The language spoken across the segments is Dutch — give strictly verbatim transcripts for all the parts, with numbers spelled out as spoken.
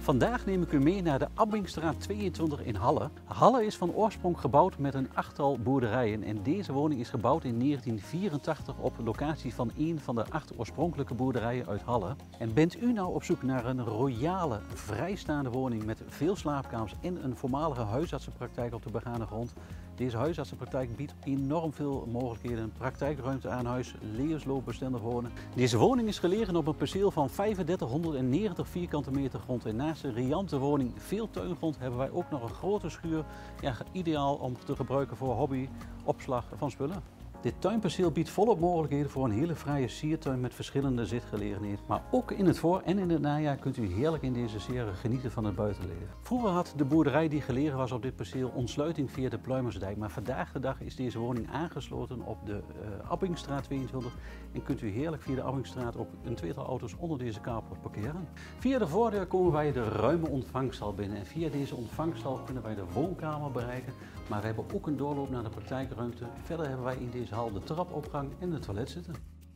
Vandaag neem ik u mee naar de Abbingstraat tweeëntwintig in Halle. Halle is van oorsprong gebouwd met een achttal boerderijen en deze woning is gebouwd in negentien vierentachtig op locatie van een van de acht oorspronkelijke boerderijen uit Halle. En bent u nou op zoek naar een royale, vrijstaande woning met veel slaapkamers en een voormalige huisartsenpraktijk op de begane grond? Deze huisartsenpraktijk biedt enorm veel mogelijkheden, praktijkruimte aan huis, levensloopbestendig wonen. Deze woning is gelegen op een perceel van vijfendertighonderdnegentig vierkante meter grond en naast een riante woning, veel tuingrond, hebben wij ook nog een grote schuur, ja, ideaal om te gebruiken voor hobby, opslag van spullen. Dit tuinperceel biedt volop mogelijkheden voor een hele fraaie siertuin met verschillende zitgelegenheden. Maar ook in het voor- en in het najaar kunt u heerlijk in deze sfeer genieten van het buitenleven. Vroeger had de boerderij die gelegen was op dit perceel ontsluiting via de Pluimersdijk. Maar vandaag de dag is deze woning aangesloten op de uh, Abbingstraat tweeëntwintig. En kunt u heerlijk via de Abbingstraat ook een tweetal auto's onder deze carport parkeren. Via de voordeur komen wij de ruime ontvangsthal binnen. En via deze ontvangsthal kunnen wij de woonkamer bereiken. Maar we hebben ook een doorloop naar de praktijkruimte. Verder hebben wij in deze hal de trapopgang en het toilet zitten.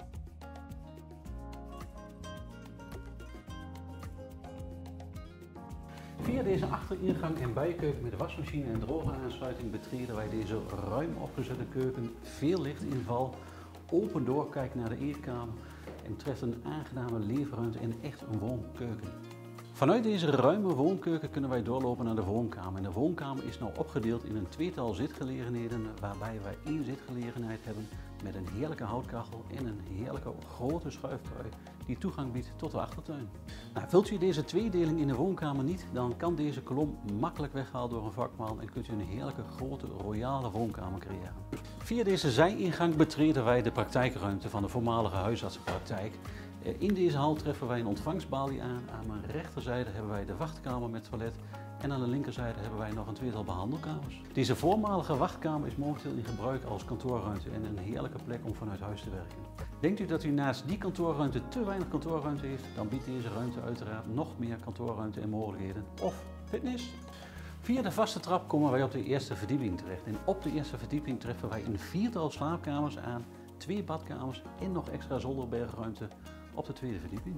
Via deze achteringang en bijkeuken met wasmachine en drogeraansluiting betreden wij deze ruim opgezette keuken. Veel lichtinval, open doorkijk naar de eetkamer en treft een aangename leefruimte en echt een woonkeuken. Vanuit deze ruime woonkeuken kunnen wij doorlopen naar de woonkamer. En de woonkamer is nou opgedeeld in een tweetal zitgelegenheden waarbij wij één zitgelegenheid hebben met een heerlijke houtkachel en een heerlijke grote schuiftrui die toegang biedt tot de achtertuin. Nou, vult u deze tweedeling in de woonkamer niet, dan kan deze kolom makkelijk weggehaald door een vakman en kunt u een heerlijke grote royale woonkamer creëren. Via deze zijingang betreden wij de praktijkruimte van de voormalige huisartsenpraktijk. In deze hal treffen wij een ontvangstbalie aan. Aan mijn rechterzijde hebben wij de wachtkamer met toilet en aan de linkerzijde hebben wij nog een tweetal behandelkamers. Deze voormalige wachtkamer is momenteel in gebruik als kantoorruimte en een heerlijke plek om vanuit huis te werken. Denkt u dat u naast die kantoorruimte te weinig kantoorruimte heeft, dan biedt deze ruimte uiteraard nog meer kantoorruimte en mogelijkheden. Of fitness? Via de vaste trap komen wij op de eerste verdieping terecht. En op de eerste verdieping treffen wij een viertal slaapkamers aan, twee badkamers en nog extra zolderbergruimte op de tweede verdieping.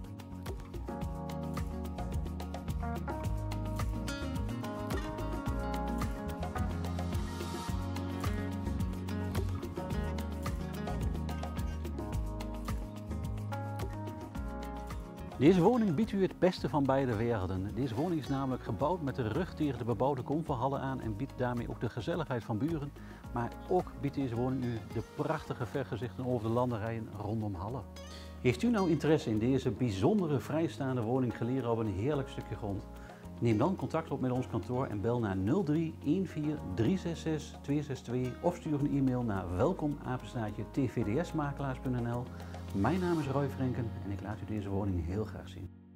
Deze woning biedt u het beste van beide werelden. Deze woning is namelijk gebouwd met de rug tegen de bebouwde kom van Halle aan en biedt daarmee ook de gezelligheid van buren. Maar ook biedt deze woning u de prachtige vergezichten over de landerijen rondom Halle. Heeft u nou interesse in deze bijzondere vrijstaande woning gelegen op een heerlijk stukje grond? Neem dan contact op met ons kantoor en bel naar nul drie een vier drie zes zes twee zes twee of stuur een e-mail naar welkom apenstaartje t v d s makelaars punt n l. Mijn naam is Roy Frenken en ik laat u deze woning heel graag zien.